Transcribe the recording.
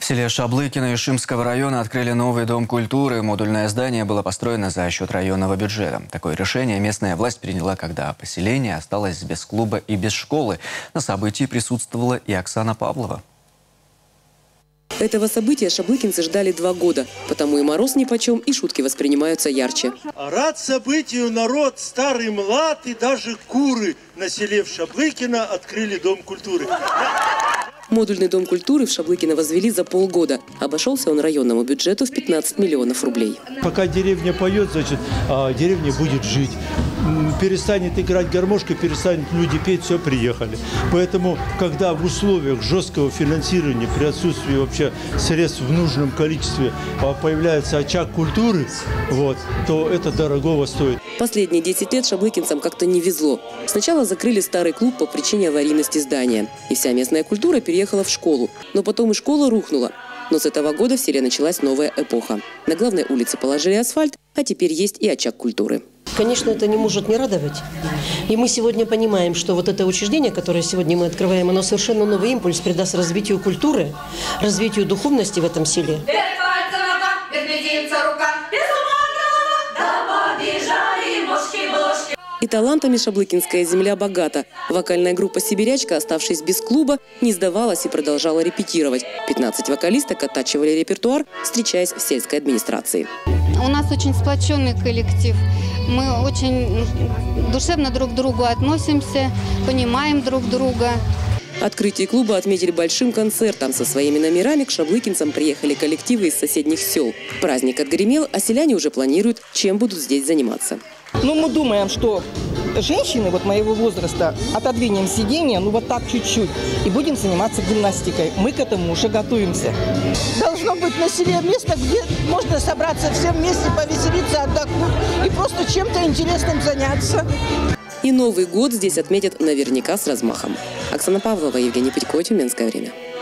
В селе Шаблыкино Ишимского района открыли новый дом культуры. Модульное здание было построено за счет районного бюджета. Такое решение местная власть приняла, когда поселение осталось без клуба и без школы. На событии присутствовала и Оксана Павлова. Этого события шаблыкинцы ждали 2 года, потому и мороз нипочем, и шутки воспринимаются ярче. Рад событию народ, старый млад и даже куры на селе в Шаблыкино открыли дом культуры. Модульный дом культуры в Шаблыкино возвели за полгода. Обошелся он районному бюджету в 15 миллионов рублей. Пока деревня поет, значит, деревня будет жить. Перестанет играть гармошка, перестанут люди петь, все, приехали. Поэтому, когда в условиях жесткого финансирования, при отсутствии вообще средств в нужном количестве появляется очаг культуры, то это дорогого стоит. Последние 10 лет шаблыкинцам как-то не везло. Сначала закрыли старый клуб по причине аварийности здания. И вся местная культура переехала в школу. Но потом и школа рухнула. Но с этого года в селе началась новая эпоха. На главной улице положили асфальт, а теперь есть и очаг культуры. Конечно, это не может не радовать. И мы сегодня понимаем, что вот это учреждение, которое сегодня мы открываем, оно совершенно новый импульс придаст развитию культуры, развитию духовности в этом селе. И талантами шаблыкинская земля богата. Вокальная группа «Сибирячка», оставшись без клуба, не сдавалась и продолжала репетировать. 15 вокалисток оттачивали репертуар, встречаясь в сельской администрации. У нас очень сплоченный коллектив. Мы очень душевно друг к другу относимся, понимаем друг друга. Открытие клуба отметили большим концертом. Со своими номерами к шаблыкинцам приехали коллективы из соседних сел. Праздник отгремел, а селяне уже планируют, чем будут здесь заниматься. Мы думаем, что женщины моего возраста отодвинем сиденье, вот так чуть-чуть, и будем заниматься гимнастикой. Мы к этому уже готовимся. Должно быть на селе место, где можно собраться всем вместе, повеселиться, отдохнуть и просто чем-то интересным заняться. И Новый год здесь отметят наверняка с размахом. Оксана Павлова, Евгений Петько, Тюменское время.